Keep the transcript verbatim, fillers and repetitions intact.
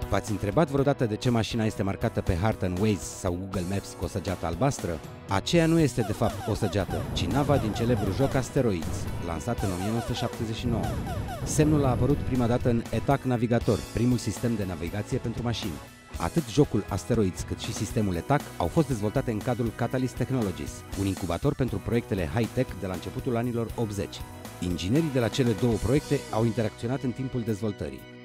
V-ați întrebat vreodată de ce mașina este marcată pe hartă în Waze sau Google Maps cu o săgeată albastră? Aceea nu este de fapt o săgeată, ci nava din celebrul joc Asteroids, lansat în o mie nouă sute șaptezeci și nouă. Semnul a apărut prima dată în E T A C Navigator, primul sistem de navigație pentru mașini. Atât jocul Asteroids cât și sistemul E T A C au fost dezvoltate în cadrul Catalyst Technologies, un incubator pentru proiectele high-tech de la începutul anilor optzeci. Inginerii de la cele două proiecte au interacționat în timpul dezvoltării.